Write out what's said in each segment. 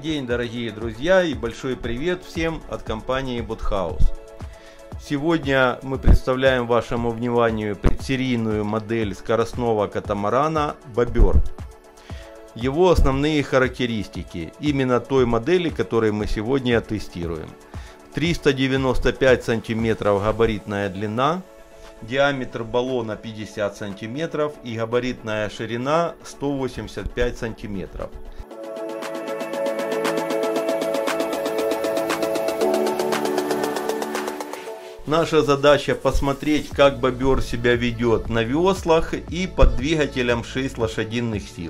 день, дорогие друзья, и большой привет всем от компании Boathouse. Сегодня мы представляем вашему вниманию предсерийную модель скоростного катамарана Бобер. Его основные характеристики именно той модели, которую мы сегодня тестируем. 395 сантиметров габаритная длина, диаметр баллона 50 сантиметров и габаритная ширина 185 сантиметров. Наша задача посмотреть, как Бобер себя ведет на веслах и под двигателем 6 лошадиных сил.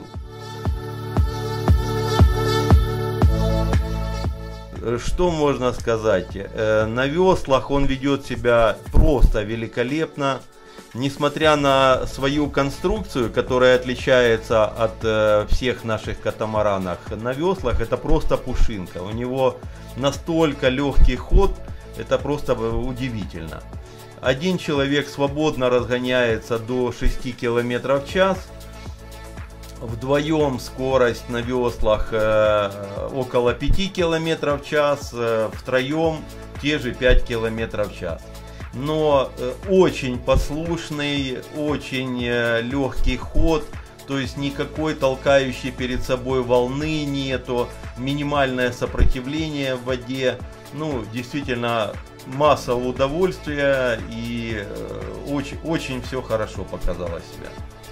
Что можно сказать? На веслах он ведет себя просто великолепно. Несмотря на свою конструкцию, которая отличается от всех наших катамаранов, на веслах это просто пушинка. У него настолько легкий ход, это просто удивительно. Один человек свободно разгоняется до 6 км в час. Вдвоем скорость на веслах около 5 км в час, втроем те же 5 км в час. Но очень послушный, очень легкий ход, то есть никакой толкающей перед собой волны нету, минимальное сопротивление в воде. Ну, действительно, масса удовольствия и очень все хорошо показало себя.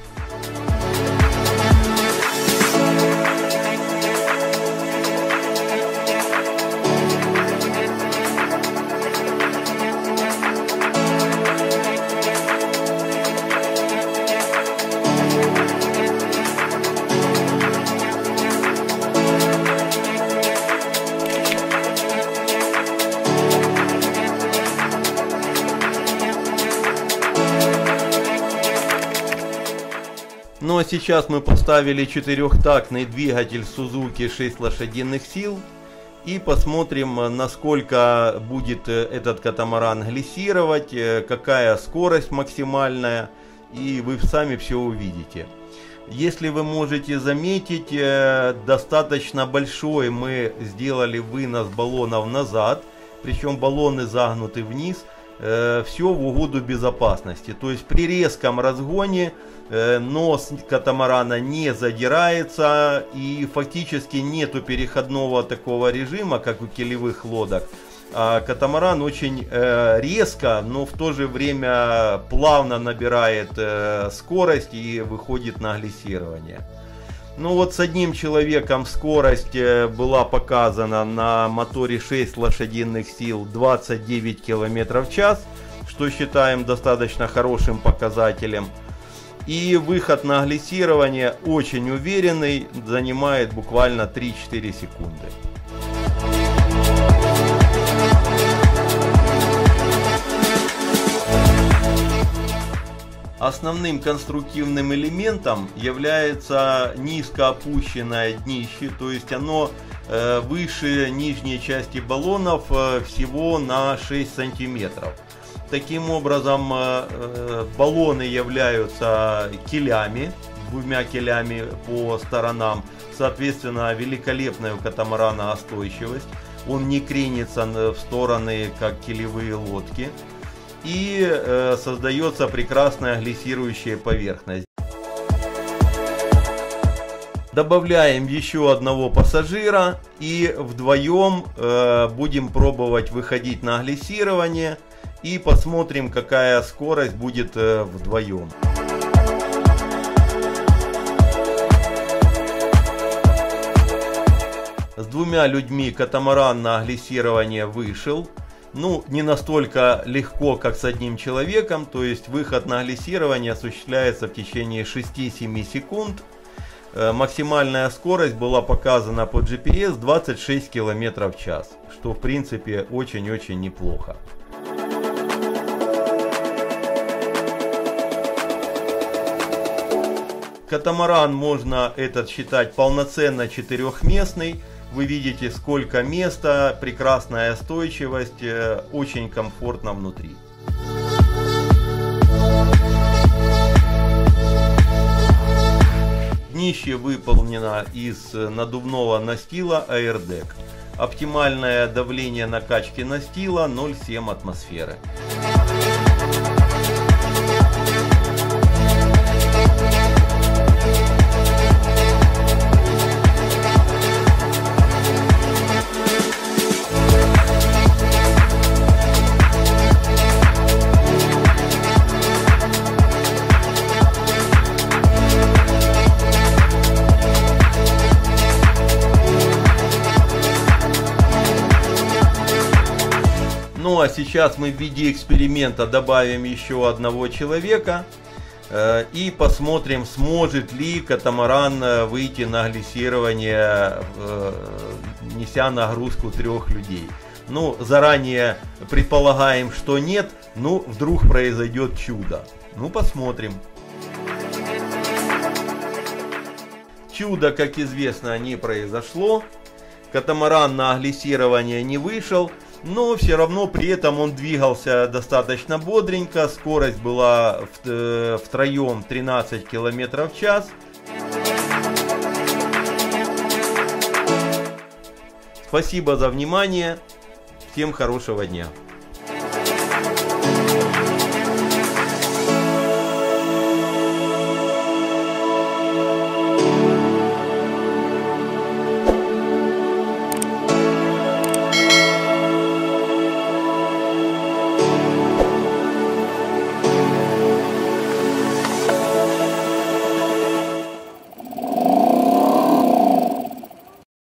Ну а сейчас мы поставили четырехтактный двигатель Suzuki 6 лошадиных сил и посмотрим, насколько будет этот катамаран глиссировать, какая скорость максимальная, и вы сами все увидите. Если вы можете заметить, достаточно большой мы сделали вынос баллонов назад, причем баллоны загнуты вниз. Все в угоду безопасности. То есть при резком разгоне нос катамарана не задирается и фактически нету переходного такого режима, как у килевых лодок. А катамаран очень резко, но в то же время плавно набирает скорость и выходит на глиссирование. Ну вот с одним человеком скорость была показана на моторе 6 лошадиных сил 29 км в час, что считаем достаточно хорошим показателем. И выход на глиссирование очень уверенный, занимает буквально 3-4 секунды. Основным конструктивным элементом является низко опущенное днище, то есть оно выше нижней части баллонов всего на 6 сантиметров. Таким образом, баллоны являются килями, двумя килями по сторонам, соответственно, великолепная у катамарана остойчивость, он не кренится в стороны, как килевые лодки. И создается прекрасная глиссирующая поверхность. Добавляем еще одного пассажира и вдвоем будем пробовать выходить на глиссирование и посмотрим, какая скорость будет вдвоем. С двумя людьми катамаран на глиссирование вышел. Ну, не настолько легко, как с одним человеком, то есть выход на глиссирование осуществляется в течение 6-7 секунд. Максимальная скорость была показана по GPS 26 км в час, что в принципе очень-очень неплохо. Катамаран можно этот считать полноценно четырехместный. Вы видите, сколько места, прекрасная остойчивость, очень комфортно внутри. Днище выполнено из надувного настила Airdeck. Оптимальное давление накачки настила 0,7 атмосферы. Ну а сейчас мы в виде эксперимента добавим еще одного человека и посмотрим, сможет ли катамаран выйти на глиссирование, неся нагрузку 3 людей. Ну, заранее предполагаем, что нет, ну вдруг произойдет чудо. Ну, посмотрим. Чудо, как известно, не произошло. Катамаран на глиссирование не вышел. Но все равно при этом он двигался достаточно бодренько. Скорость была втроем 13 км в час. Спасибо за внимание. Всем хорошего дня.